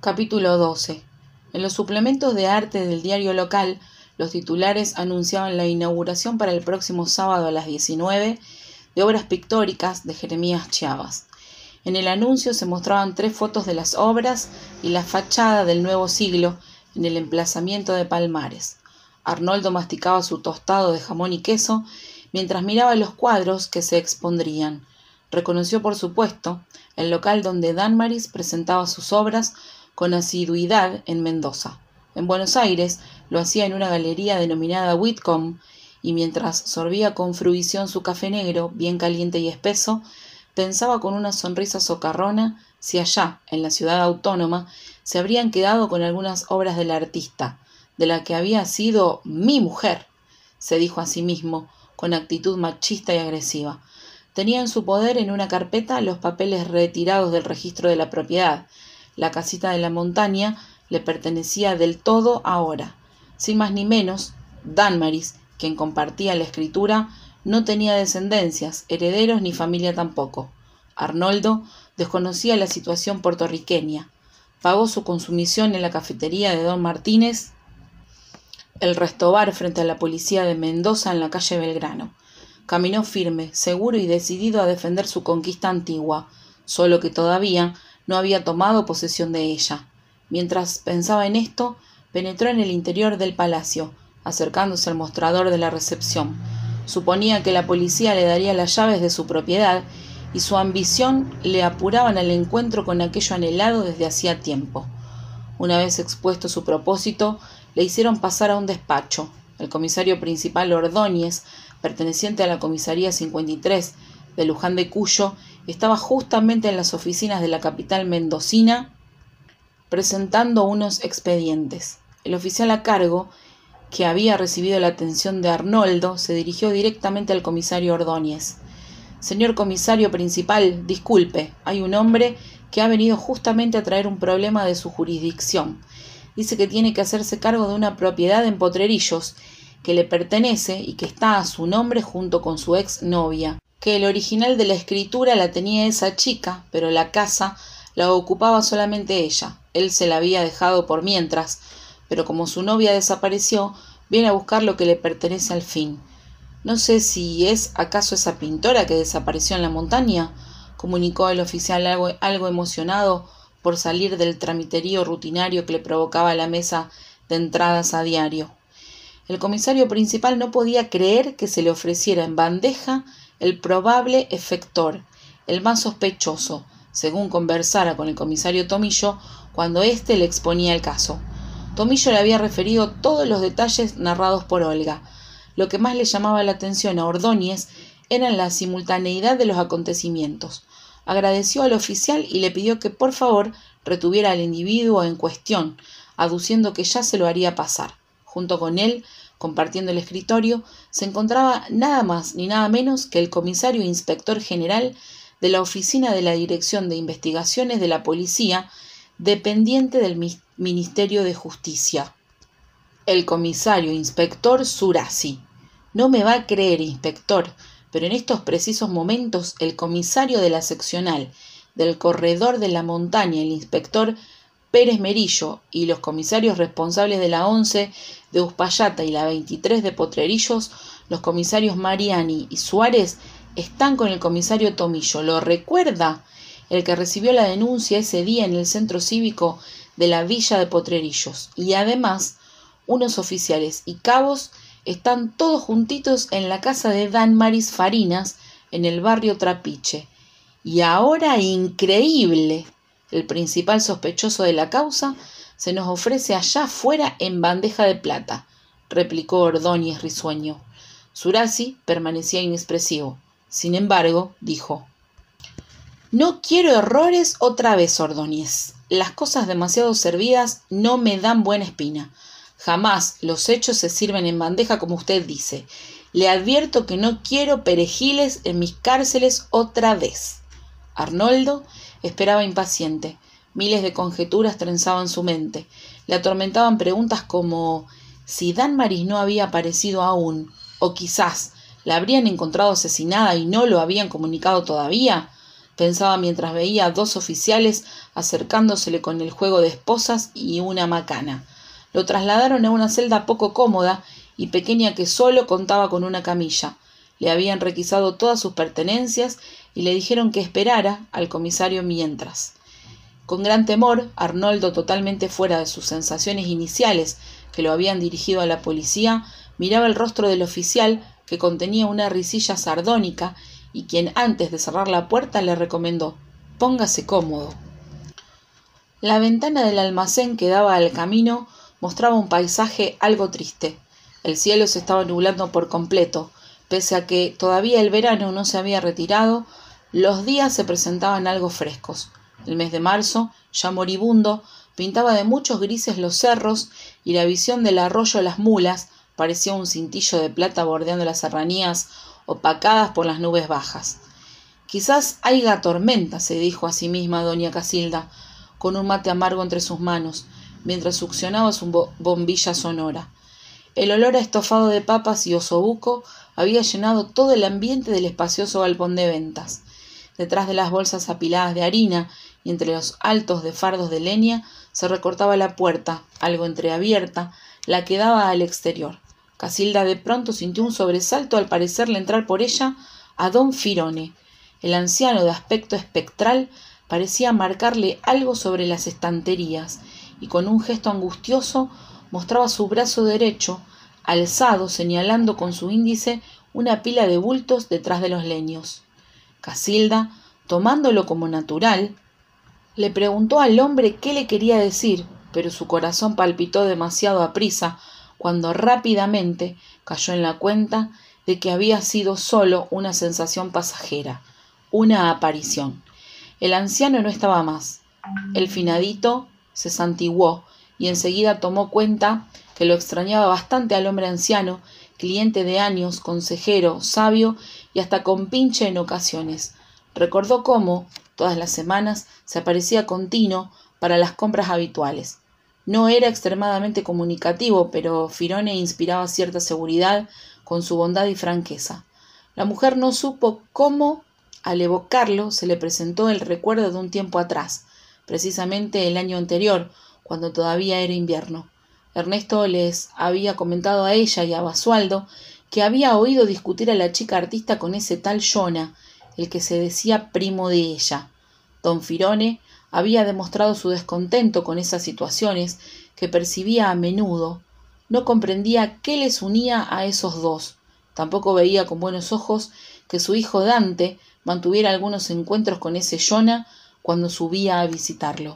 Capítulo 12. En los suplementos de arte del diario local, los titulares anunciaban la inauguración para el próximo sábado a las 19 de obras pictóricas de Jeremías Chiavas. En el anuncio se mostraban 3 fotos de las obras y la fachada del nuevo siglo en el emplazamiento de Palmares. Arnoldo masticaba su tostado de jamón y queso mientras miraba los cuadros que se expondrían. Reconoció, por supuesto, el local donde Danmaris presentaba sus obras con asiduidad en Mendoza. En Buenos Aires lo hacía en una galería denominada Whitcomb, y mientras sorbía con fruición su café negro, bien caliente y espeso, pensaba con una sonrisa socarrona si allá, en la ciudad autónoma, se habrían quedado con algunas obras del artista, de la que había sido mi mujer, se dijo a sí mismo, con actitud machista y agresiva. Tenía en su poder en una carpeta los papeles retirados del registro de la propiedad. La casita de la montaña le pertenecía del todo ahora. Sin más ni menos, Danmaris, quien compartía la escritura, no tenía descendencias, herederos ni familia tampoco. Arnoldo desconocía la situación puertorriqueña. Pagó su consumición en la cafetería de Don Martínez, el restobar frente a la policía de Mendoza en la calle Belgrano. Caminó firme, seguro y decidido a defender su conquista antigua, solo que todavía no había tomado posesión de ella. Mientras pensaba en esto, penetró en el interior del palacio, acercándose al mostrador de la recepción. Suponía que la policía le daría las llaves de su propiedad y su ambición le apuraban al encuentro con aquello anhelado desde hacía tiempo. Una vez expuesto su propósito, le hicieron pasar a un despacho. El comisario principal Ordóñez, perteneciente a la comisaría 53 de Luján de Cuyo, estaba justamente en las oficinas de la capital mendocina presentando unos expedientes. El oficial a cargo, que había recibido la atención de Arnoldo, se dirigió directamente al comisario Ordóñez. Señor comisario principal, disculpe, hay un hombre que ha venido justamente a traer un problema de su jurisdicción. Dice que tiene que hacerse cargo de una propiedad en Potrerillos que le pertenece y que está a su nombre junto con su ex novia, que el original de la escritura la tenía esa chica, pero la casa la ocupaba solamente ella. Él se la había dejado por mientras, pero como su novia desapareció, viene a buscar lo que le pertenece al fin. No sé si es acaso esa pintora que desapareció en la montaña, comunicó el oficial algo emocionado por salir del tramiterío rutinario que le provocaba la mesa de entradas a diario. El comisario principal no podía creer que se le ofreciera en bandeja el probable efector, el más sospechoso, según conversara con el comisario Tomillo cuando éste le exponía el caso. Tomillo le había referido todos los detalles narrados por Olga. Lo que más le llamaba la atención a Ordóñez era la simultaneidad de los acontecimientos. Agradeció al oficial y le pidió que por favor retuviera al individuo en cuestión, aduciendo que ya se lo haría pasar. Junto con él, compartiendo el escritorio, se encontraba nada más ni nada menos que el comisario inspector general de la Oficina de la Dirección de Investigaciones de la Policía, dependiente del Ministerio de Justicia. El comisario inspector Surasi. No me va a creer, inspector, pero en estos precisos momentos el comisario de la seccional del corredor de la montaña, el inspector Pérez Merillo, y los comisarios responsables de la 11 de Uspallata y la 23 de Potrerillos, los comisarios Mariani y Suárez, están con el comisario Tomillo. ¿Lo recuerda? El que recibió la denuncia ese día en el centro cívico de la villa de Potrerillos. Y además, unos oficiales y cabos están todos juntitos en la casa de Danmaris Farinas, en el barrio Trapiche. Y ahora, increíble, el principal sospechoso de la causa se nos ofrece allá afuera en bandeja de plata, replicó Ordóñez risueño. Surasi permanecía inexpresivo. Sin embargo, dijo: «No quiero errores otra vez, Ordóñez. Las cosas demasiado servidas no me dan buena espina. Jamás los hechos se sirven en bandeja como usted dice. Le advierto que no quiero perejiles en mis cárceles otra vez». Arnoldo esperaba impaciente. Miles de conjeturas trenzaban su mente. Le atormentaban preguntas como si Danmaris no había aparecido aún, o quizás la habrían encontrado asesinada y no lo habían comunicado todavía. pensaba mientras veía a 2 oficiales acercándosele con el juego de esposas y una macana. Lo trasladaron a una celda poco cómoda y pequeña que solo contaba con una camilla. Le habían requisado todas sus pertenencias y le dijeron que esperara al comisario mientras. Con gran temor, Arnoldo, totalmente fuera de sus sensaciones iniciales que lo habían dirigido a la policía, miraba el rostro del oficial, que contenía una risilla sardónica, y quien antes de cerrar la puerta le recomendó: «Póngase cómodo». La ventana del almacén que daba al camino mostraba un paisaje algo triste. El cielo se estaba nublando por completo. Pese a que todavía el verano no se había retirado, los días se presentaban algo frescos. El mes de marzo, ya moribundo, pintaba de muchos grises los cerros y la visión del arroyo Las Mulas parecía un cintillo de plata bordeando las serranías opacadas por las nubes bajas. «Quizás haiga tormenta», se dijo a sí misma doña Casilda, con un mate amargo entre sus manos, mientras succionaba su bombilla sonora. El olor a estofado de papas y osobuco había llenado todo el ambiente del espacioso galpón de ventas. Detrás de las bolsas apiladas de harina y entre los altos de fardos de leña se recortaba la puerta, algo entreabierta, la que daba al exterior. Casilda de pronto sintió un sobresalto al parecerle entrar por ella a don Firone. El anciano, de aspecto espectral, parecía marcarle algo sobre las estanterías, y con un gesto angustioso mostraba su brazo derecho, alzado, señalando con su índice una pila de bultos detrás de los leños. Casilda, tomándolo como natural, le preguntó al hombre qué le quería decir, pero su corazón palpitó demasiado aprisa cuando rápidamente cayó en la cuenta de que había sido solo una sensación pasajera, una aparición. El anciano no estaba más. El finadito se santiguó y enseguida tomó cuenta que lo extrañaba bastante al hombre anciano, cliente de años, consejero, sabio y hasta compinche en ocasiones. Recordó cómo, todas las semanas, se aparecía continuo para las compras habituales. No era extremadamente comunicativo, pero Firone inspiraba cierta seguridad con su bondad y franqueza. La mujer no supo cómo, al evocarlo, se le presentó el recuerdo de un tiempo atrás, precisamente el año anterior, cuando todavía era invierno. Ernesto les había comentado a ella y a Basualdo que había oído discutir a la chica artista con ese tal Jona, el que se decía primo de ella. Don Firone había demostrado su descontento con esas situaciones que percibía a menudo. No comprendía qué les unía a esos dos. Tampoco veía con buenos ojos que su hijo Dante mantuviera algunos encuentros con ese Jona cuando subía a visitarlo.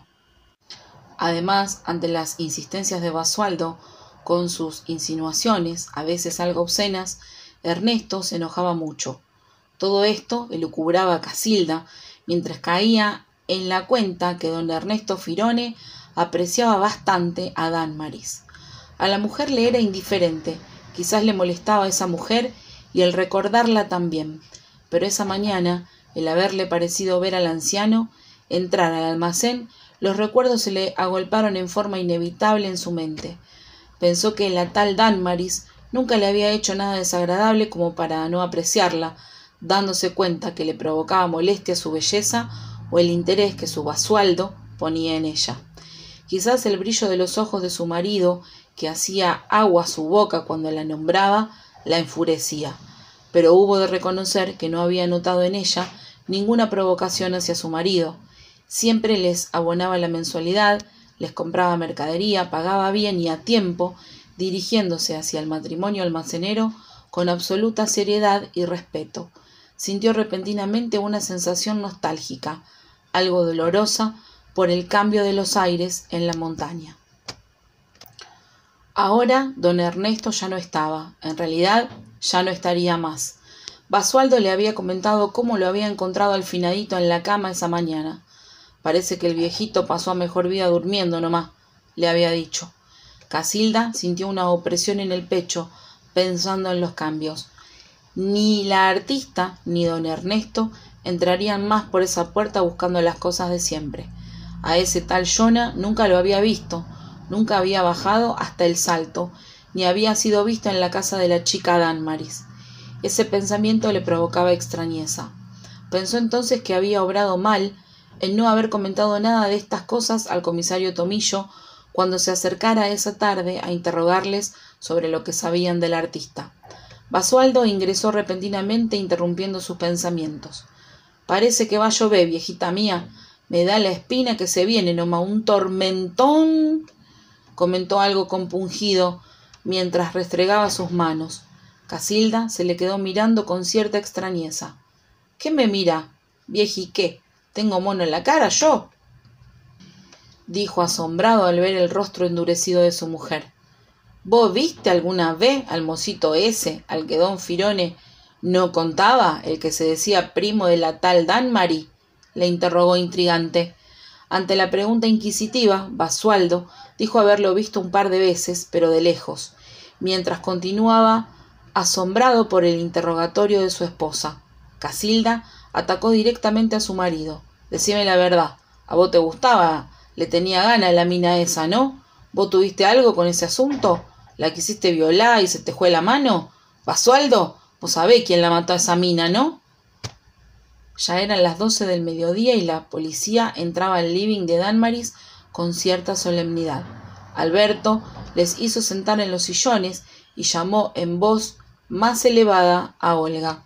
Además, ante las insistencias de Basualdo, con sus insinuaciones, a veces algo obscenas, Ernesto se enojaba mucho. Todo esto elucubraba a Casilda, mientras caía en la cuenta que don Ernesto Firone apreciaba bastante a Dánmaris. A la mujer le era indiferente, quizás le molestaba esa mujer y el recordarla también, pero esa mañana, el haberle parecido ver al anciano entrar al almacén, los recuerdos se le agolparon en forma inevitable en su mente. Pensó que la tal Dánmaris nunca le había hecho nada desagradable como para no apreciarla, dándose cuenta que le provocaba molestia su belleza o el interés que su Basualdo ponía en ella. Quizás el brillo de los ojos de su marido, que hacía agua a su boca cuando la nombraba, la enfurecía, pero hubo de reconocer que no había notado en ella ninguna provocación hacia su marido. Siempre les abonaba la mensualidad, les compraba mercadería, pagaba bien y a tiempo, dirigiéndose hacia el matrimonio almacenero con absoluta seriedad y respeto. Sintió repentinamente una sensación nostálgica, algo dolorosa, por el cambio de los aires en la montaña. Ahora don Ernesto ya no estaba, en realidad ya no estaría más. Basualdo le había comentado cómo lo había encontrado al finadito en la cama esa mañana. «Parece que el viejito pasó a mejor vida durmiendo nomás», le había dicho. Casilda sintió una opresión en el pecho, pensando en los cambios. Ni la artista ni don Ernesto entrarían más por esa puerta buscando las cosas de siempre. A ese tal Jona nunca lo había visto, nunca había bajado hasta el Salto, ni había sido visto en la casa de la chica Dánmaris. Ese pensamiento le provocaba extrañeza. Pensó entonces que había obrado mal en no haber comentado nada de estas cosas al comisario Tomillo cuando se acercara esa tarde a interrogarles sobre lo que sabían del artista. Basualdo ingresó repentinamente interrumpiendo sus pensamientos. «Parece que va a llover, viejita mía. Me da la espina que se viene nomás un tormentón», comentó algo compungido mientras restregaba sus manos. Casilda se le quedó mirando con cierta extrañeza. «¿Qué me mira, vieji qué? ¿Tengo mono en la cara yo?», dijo asombrado al ver el rostro endurecido de su mujer. «¿Vos viste alguna vez al mocito ese, al que don Firone no contaba, el que se decía primo de la tal Danmari?», le interrogó intrigante. Ante la pregunta inquisitiva, Basualdo dijo haberlo visto un par de veces, pero de lejos, mientras continuaba asombrado por el interrogatorio de su esposa. Casilda atacó directamente a su marido. «Decime la verdad, ¿a vos te gustaba? Le tenía gana la mina esa, ¿no? ¿Vos tuviste algo con ese asunto? ¿La quisiste violar y se te fue la mano? Basualdo, vos sabés quién la mató a esa mina, ¿no?». Ya eran las 12 del mediodía y la policía entraba al living de Danmaris con cierta solemnidad. Alberto les hizo sentar en los sillones y llamó en voz más elevada a Olga.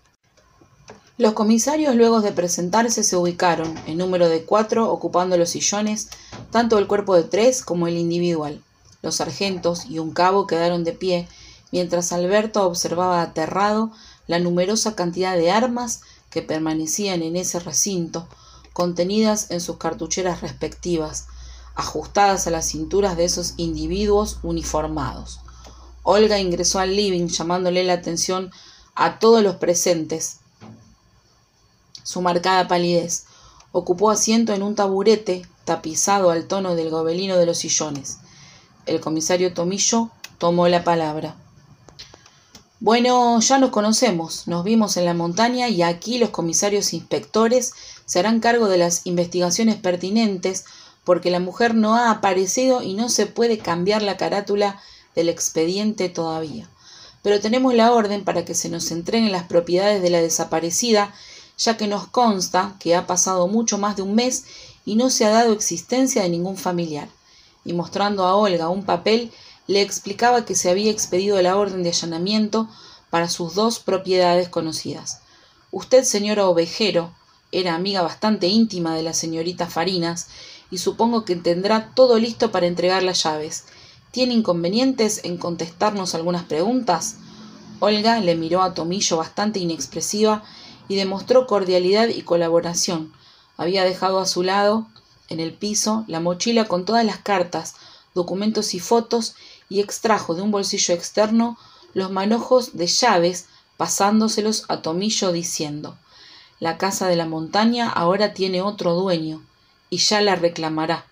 Los comisarios, luego de presentarse, se ubicaron, en número de 4, ocupando los sillones, tanto el cuerpo de 3 como el individual. Los sargentos y un cabo quedaron de pie, mientras Alberto observaba aterrado la numerosa cantidad de armas que permanecían en ese recinto, contenidas en sus cartucheras respectivas, ajustadas a las cinturas de esos individuos uniformados. Olga ingresó al living, llamándole la atención a todos los presentes. Su marcada palidez. Ocupó asiento en un taburete tapizado al tono del gobelino de los sillones. El comisario Tomillo tomó la palabra. «Bueno, ya nos conocemos, nos vimos en la montaña y aquí los comisarios inspectores se harán cargo de las investigaciones pertinentes porque la mujer no ha aparecido y no se puede cambiar la carátula del expediente todavía. Pero tenemos la orden para que se nos entreguen las propiedades de la desaparecida, ya que nos consta que ha pasado mucho más de un mes y no se ha dado existencia de ningún familiar». Y mostrando a Olga un papel, le explicaba que se había expedido la orden de allanamiento para sus 2 propiedades conocidas. «Usted, señora Ovejero, era amiga bastante íntima de la señorita Farinas y supongo que tendrá todo listo para entregar las llaves. ¿Tiene inconvenientes en contestarnos algunas preguntas?». Olga le miró a Tomillo bastante inexpresiva y demostró cordialidad y colaboración. Había dejado a su lado, en el piso, la mochila con todas las cartas, documentos y fotos, y extrajo de un bolsillo externo los manojos de llaves, pasándoselos a Tomillo diciendo: «La casa de la montaña ahora tiene otro dueño, y ya la reclamará».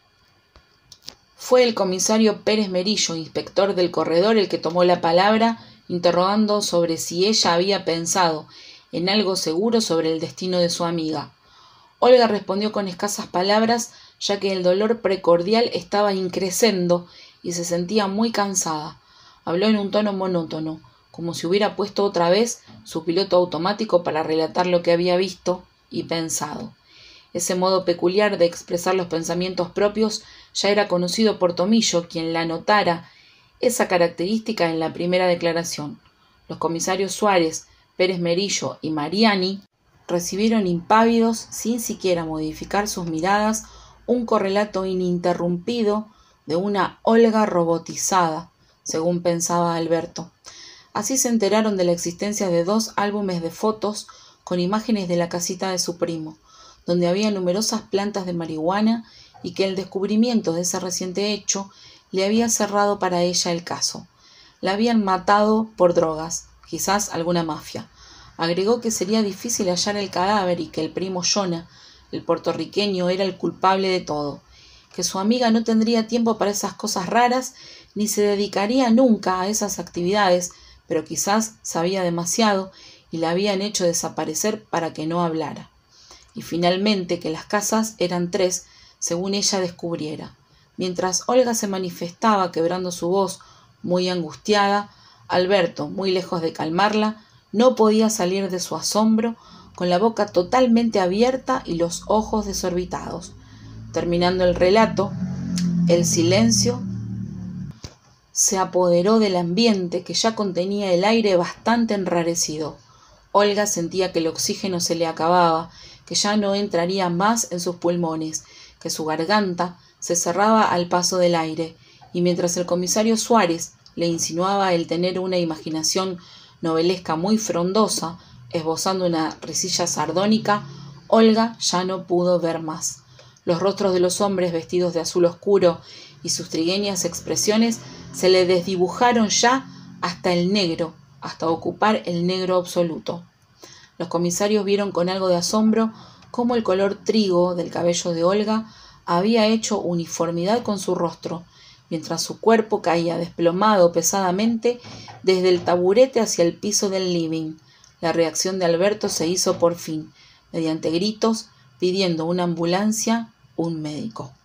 Fue el comisario Pérez Merillo, inspector del corredor, el que tomó la palabra, interrogando sobre si ella había pensado en algo seguro sobre el destino de su amiga. Olga respondió con escasas palabras, ya que el dolor precordial estaba increciendo y se sentía muy cansada. Habló en un tono monótono, como si hubiera puesto otra vez su piloto automático para relatar lo que había visto y pensado. Ese modo peculiar de expresar los pensamientos propios ya era conocido por Tomillo, quien la notara esa característica en la primera declaración. Los comisarios Suárez, Pérez Merillo y Mariani recibieron impávidos, sin siquiera modificar sus miradas, un correlato ininterrumpido de una Olga robotizada, según pensaba Alberto. Así se enteraron de la existencia de 2 álbumes de fotos con imágenes de la casita de su primo, donde había numerosas plantas de marihuana y que el descubrimiento de ese reciente hecho le había cerrado para ella el caso. La habían matado por drogas, quizás alguna mafia. Agregó que sería difícil hallar el cadáver y que el primo Jonah, el puertorriqueño, era el culpable de todo, que su amiga no tendría tiempo para esas cosas raras ni se dedicaría nunca a esas actividades, pero quizás sabía demasiado y la habían hecho desaparecer para que no hablara. Y finalmente que las casas eran 3, según ella descubriera. Mientras Olga se manifestaba quebrando su voz, muy angustiada, Alberto, muy lejos de calmarla, no podía salir de su asombro con la boca totalmente abierta y los ojos desorbitados. Terminando el relato, el silencio se apoderó del ambiente, que ya contenía el aire bastante enrarecido. Olga sentía que el oxígeno se le acababa, que ya no entraría más en sus pulmones, que su garganta se cerraba al paso del aire, y mientras el comisario Suárez le insinuaba el tener una imaginación novelesca muy frondosa, esbozando una risilla sardónica, Olga ya no pudo ver más. Los rostros de los hombres vestidos de azul oscuro y sus trigueñas expresiones se le desdibujaron ya hasta el negro, hasta ocupar el negro absoluto. Los comisarios vieron con algo de asombro cómo el color trigo del cabello de Olga había hecho uniformidad con su rostro, mientras su cuerpo caía desplomado pesadamente desde el taburete hacia el piso del living. La reacción de Alberto se hizo por fin, mediante gritos, pidiendo una ambulancia, un médico.